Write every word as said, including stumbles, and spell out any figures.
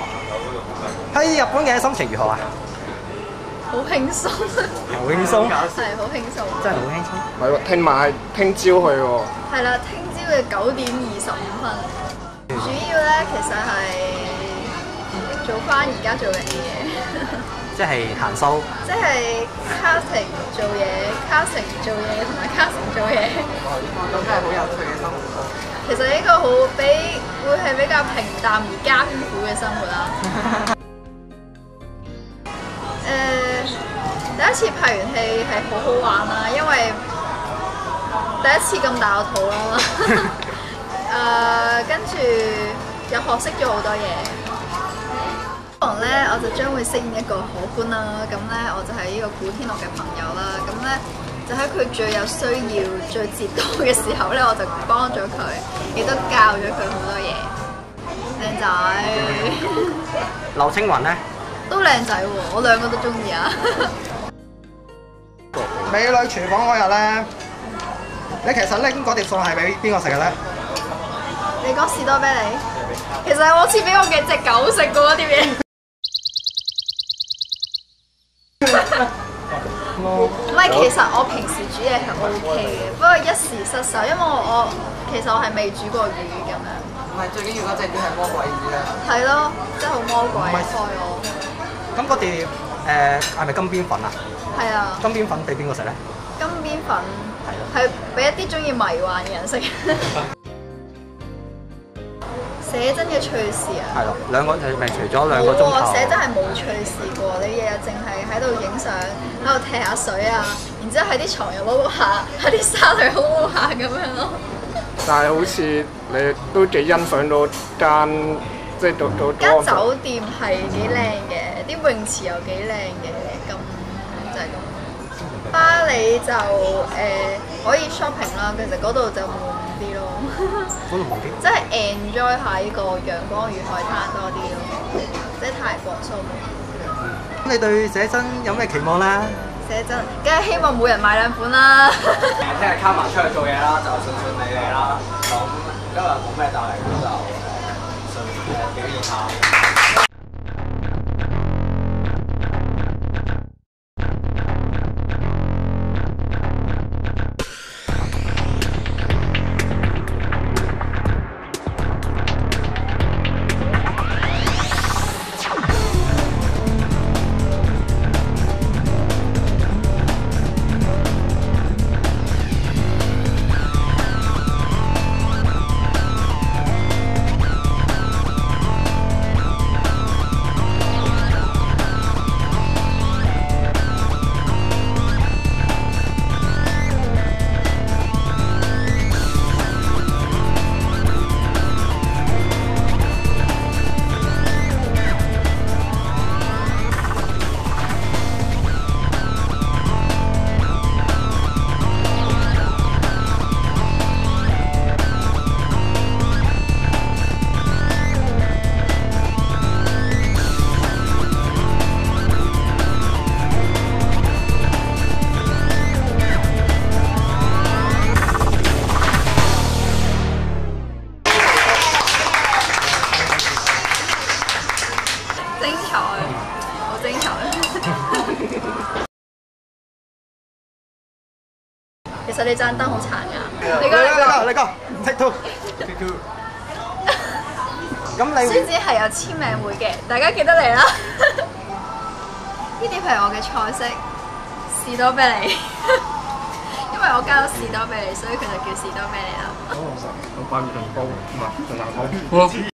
喺日本嘅心情如何啊？ 好輕鬆， 好輕鬆， 係好輕鬆， 真係好輕鬆。 係喎，聽晚係聽朝去喎。 係啦，聽朝嘅九點二十五分。主要咧其實係做翻而家做緊嘅嘢， 即係行 show， 即係 casting 做嘢、casting 做嘢同埋 casting 做嘢。 咁真係好有趣嘅生活。 其實呢個好比會係比較平淡而艱苦嘅生活啦。誒、第一次拍完戲係好好玩啦，因為第一次咁大個肚啦。誒，跟住又學識咗好多嘢。可能咧，我就將會飾演一個可觀啦。咁咧，我就係呢個古天樂嘅朋友啦。咁咧，就喺佢最有需要、最折墮嘅時候咧，我就幫咗佢，亦都教咗佢好多嘢。靚仔。 劉青雲咧？ 都靚仔喎，我兩個都中意啊！ 美女廚房嗰日咧，你其實拎嗰碟餸係俾邊個食嘅咧？ 你講士多啤梨，其實係我切俾我嘅隻狗食嘅嗰碟嘢。唔係，其實我平時煮嘢係 O K 嘅，不過一時失手，因為我我其實我係未煮過魚咁樣。 唔係，最緊要嗰隻魚係魔鬼魚咧。 係咯，真係好魔鬼，害我。 咁嗰碟誒係咪金邊粉啊？係啊。 金邊粉俾邊個食咧？ 金邊粉係俾一啲中意迷幻嘅人食。寫真嘅趣事啊！ 係咯，兩個係咪除咗兩個鐘頭？ 寫真係冇趣事過，你日日淨係喺度影相，喺度踢下水啊，然之後喺啲床又撈撈下，喺啲沙度撈撈下咁樣咯。 但係好似你都幾欣賞到間即係到到間酒店係幾靚嘅，啲泳池又幾靚嘅，咁就係咁。巴黎就誒、呃、可以 shopping 啦，其實嗰度就悶啲咯。 嗰度悶啲。即係 enjoy 下呢個陽光與海灘多啲咯，即係泰國蘇梅。 咁你對寫真有咩期望咧？ 寫真梗係希望每人買兩款啦。 聽日卡埋出去做嘢啦，就順順利利啦。咁今日冇咩大嚟，咁就誒順誒表現下。 其實你盞燈好殘㗎， 你講你講你講 take two take two。咁你孫子係有簽名會嘅，大家記得嚟啦。呢碟係我嘅菜式士多啤梨，因為我加咗士多啤梨，所以佢就叫士多啤梨啦。 我扮成糕，唔係成蛋糕。